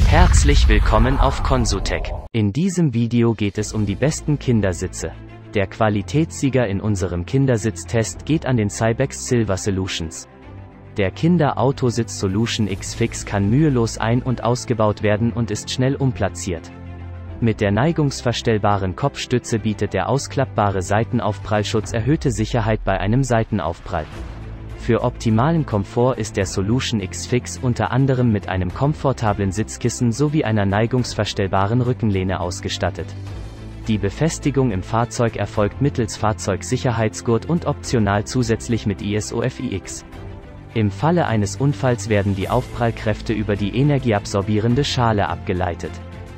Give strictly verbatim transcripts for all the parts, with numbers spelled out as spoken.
Herzlich willkommen auf Consutech. In diesem Video geht es um die besten Kindersitze. Der Qualitätssieger in unserem Kindersitztest geht an den Cybex Silver Solutions. Der Kinder-Autositz Solution X-Fix kann mühelos ein- und ausgebaut werden und ist schnell umplatziert. Mit der neigungsverstellbaren Kopfstütze bietet der ausklappbare Seitenaufprallschutz erhöhte Sicherheit bei einem Seitenaufprall. Für optimalen Komfort ist der Solution X-Fix unter anderem mit einem komfortablen Sitzkissen sowie einer neigungsverstellbaren Rückenlehne ausgestattet. Die Befestigung im Fahrzeug erfolgt mittels Fahrzeugsicherheitsgurt und optional zusätzlich mit I S O F I X. Im Falle eines Unfalls werden die Aufprallkräfte über die energieabsorbierende Schale abgeleitet.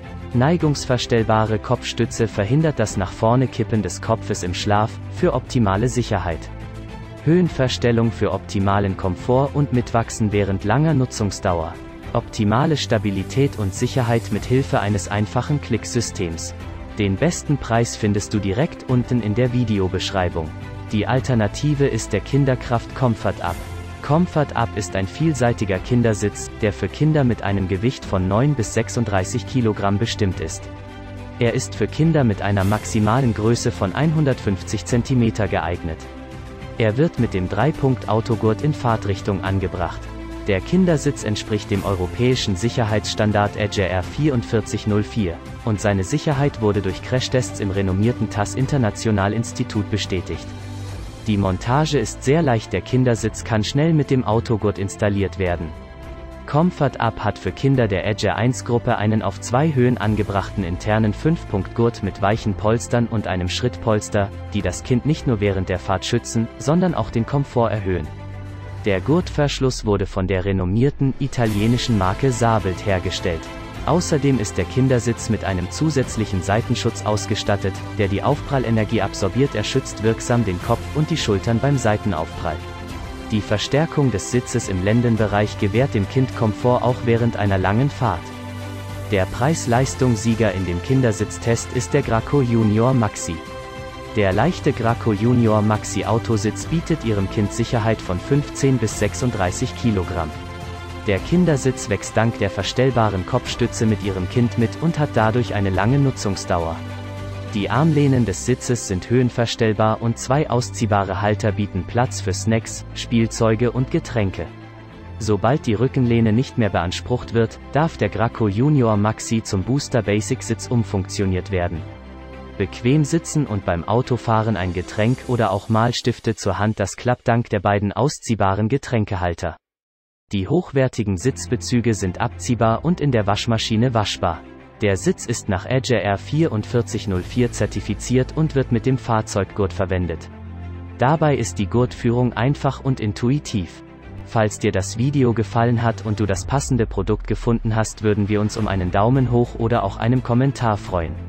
Neigungsverstellbare Kopfstütze verhindert das nach vorne Kippen des Kopfes im Schlaf, für optimale Sicherheit. Höhenverstellung für optimalen Komfort und Mitwachsen während langer Nutzungsdauer. Optimale Stabilität und Sicherheit mit Hilfe eines einfachen Klicksystems. Den besten Preis findest du direkt unten in der Videobeschreibung. Die Alternative ist der Kinderkraft Comfort Up. Comfort Up ist ein vielseitiger Kindersitz, der für Kinder mit einem Gewicht von neun bis sechsunddreißig Kilogramm bestimmt ist. Er ist für Kinder mit einer maximalen Größe von hundertfünfzig Zentimeter geeignet. Er wird mit dem drei Punkt Autogurt in Fahrtrichtung angebracht. Der Kindersitz entspricht dem europäischen Sicherheitsstandard E G R vier vier null vier, und seine Sicherheit wurde durch Crashtests im renommierten T A S International Institut bestätigt. Die Montage ist sehr leicht, der Kindersitz kann schnell mit dem Autogurt installiert werden. Comfort Up hat für Kinder der E G R eins Gruppe einen auf zwei Höhen angebrachten internen fünf Punkt Gurt mit weichen Polstern und einem Schrittpolster, die das Kind nicht nur während der Fahrt schützen, sondern auch den Komfort erhöhen. Der Gurtverschluss wurde von der renommierten italienischen Marke Sabelt hergestellt. Außerdem ist der Kindersitz mit einem zusätzlichen Seitenschutz ausgestattet, der die Aufprallenergie absorbiert. Er schützt wirksam den Kopf und die Schultern beim Seitenaufprall. Die Verstärkung des Sitzes im Lendenbereich gewährt dem Kind Komfort auch während einer langen Fahrt. Der Preis-Leistung-Sieger in dem Kindersitztest ist der Graco Junior Maxi. Der leichte Graco Junior Maxi Autositz bietet Ihrem Kind Sicherheit von fünfzehn bis sechsunddreißig Kilogramm. Der Kindersitz wächst dank der verstellbaren Kopfstütze mit Ihrem Kind mit und hat dadurch eine lange Nutzungsdauer. Die Armlehnen des Sitzes sind höhenverstellbar und zwei ausziehbare Halter bieten Platz für Snacks, Spielzeuge und Getränke. Sobald die Rückenlehne nicht mehr beansprucht wird, darf der Graco Junior Maxi zum Booster Basic Sitz umfunktioniert werden. Bequem sitzen und beim Autofahren ein Getränk oder auch Malstifte zur Hand, das klappt dank der beiden ausziehbaren Getränkehalter. Die hochwertigen Sitzbezüge sind abziehbar und in der Waschmaschine waschbar. Der Sitz ist nach E G R vier vier null vier zertifiziert und wird mit dem Fahrzeuggurt verwendet. Dabei ist die Gurtführung einfach und intuitiv. Falls dir das Video gefallen hat und du das passende Produkt gefunden hast, würden wir uns um einen Daumen hoch oder auch einem Kommentar freuen.